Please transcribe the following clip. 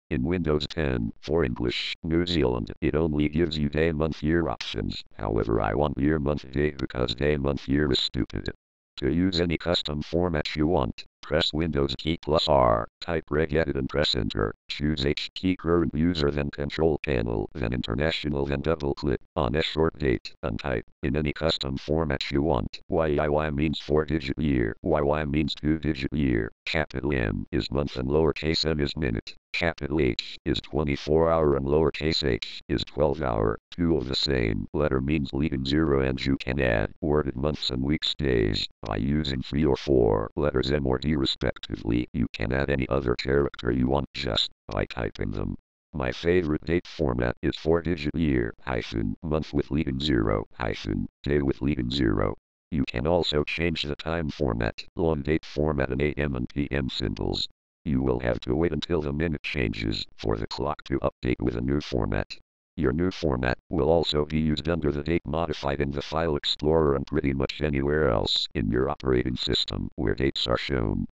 In Windows 10, for English, New Zealand, it only gives you day, month, year options. However, I want year, month, day because day, month, year is stupid. To use any custom format you want, press Windows key plus R, type regedit and press enter. Choose H key current user then control panel, then international then double click on sShortDate and type in any custom format you want. Yyyy means 4-digit year, YY means 2-digit year, capital M is month and lowercase m is minute. Capital H is 24-hour and lowercase h is 12-hour. Two of the same letter means leading zero, and you can add worded months and weeks days by using 3 or 4 letters M or D respectively. You can add any other character you want just by typing them. My favorite date format is 4-digit year, month with leading 0, day with leading 0. You can also change the time format, long date format and AM and PM symbols. You will have to wait until the minute changes for the clock to update with a new format. Your new format will also be used under the date modified in the File Explorer and pretty much anywhere else in your operating system where dates are shown.